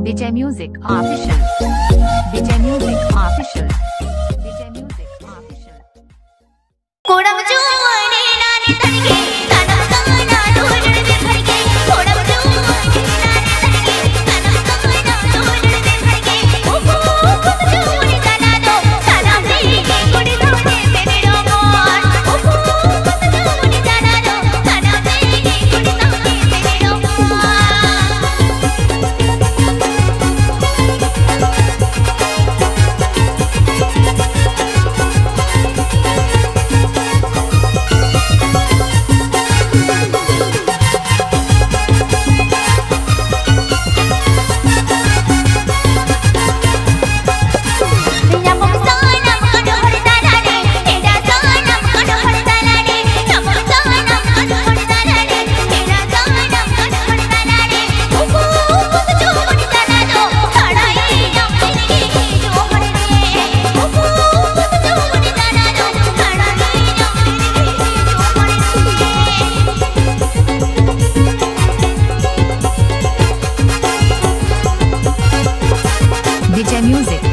DJ Music Official. DJ Music Official. DJ Music Official. कोड़ा मचो आने नाने तड़के ताना ताना ढोलड़ दे भड़के कोड़ा मचो आने नाने तड़के ताना ताना ढोलड़ दे भड़के ओ मचो आने ताना दो ताना दे कोड़ी धोने तेरे रोमान ओ मचो आने ताना दो ताना दे कोड़ी धोने तेरे रोमान DJ Music